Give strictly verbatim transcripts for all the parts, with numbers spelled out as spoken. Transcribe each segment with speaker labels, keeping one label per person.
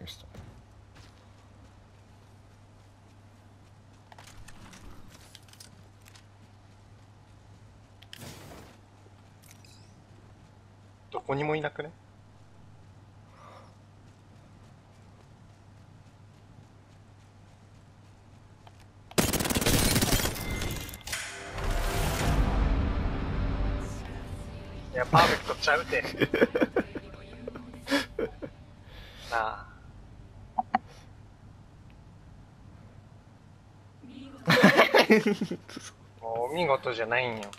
Speaker 1: ました。
Speaker 2: どこにもいなくね？いや、パーフェクトちゃうて。なあ。もうお見事じゃないんよ。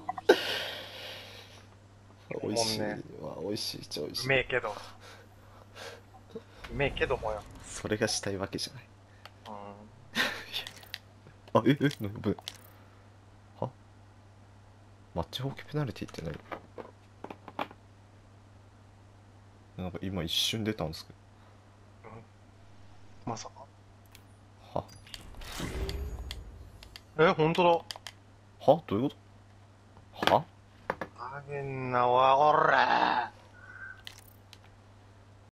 Speaker 1: 美味しいわ、美味しいっちゃ美味しい。
Speaker 2: うめえけど。うめえけどもよ。
Speaker 1: それがしたいわけじゃない。
Speaker 2: うん。
Speaker 1: あ、え、え、なぶはマッチホーキペナルティって何？なんか今一瞬出たんですけ
Speaker 2: うん、まさか。
Speaker 1: ど。は
Speaker 2: え、ほんと
Speaker 1: はどういうこと？は
Speaker 2: だ。あげんなわ、おらー。